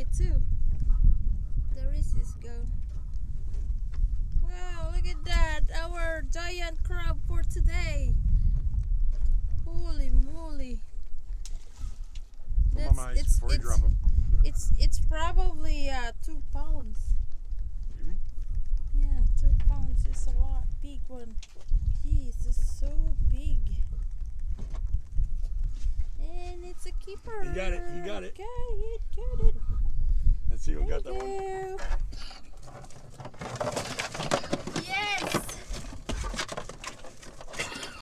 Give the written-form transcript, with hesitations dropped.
too. The Reese's go. Wow, look at that. Our giant crab for today. Holy moly. Before you drop them. It's probably 2 pounds. Maybe? Yeah, 2 pounds is a lot. Big one. Jeez, it's so big. And it's a keeper. You got it, you got it. Got it. Let's see who got that Thank one. you.